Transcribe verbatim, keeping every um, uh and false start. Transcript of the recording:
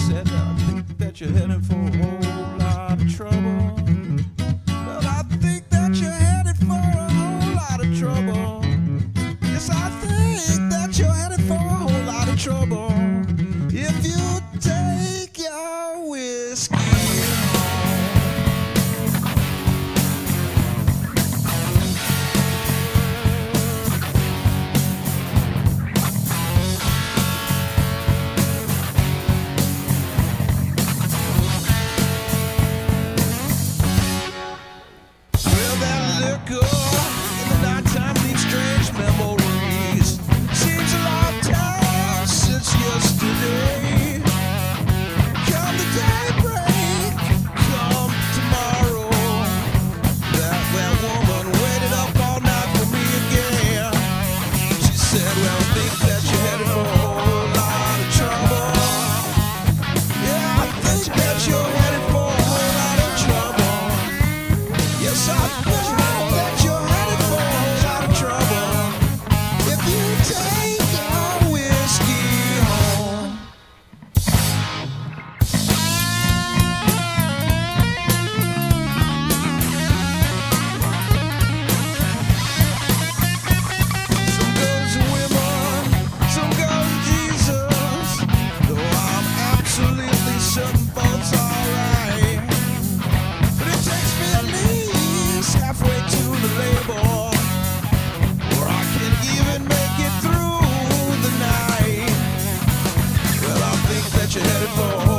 said, I think that you're heading for a whole lot of trouble. Well, I think that you're headed for a whole lot of trouble. Yes, I think that you're headed for a whole lot of trouble. If you take your whiskey you're headed for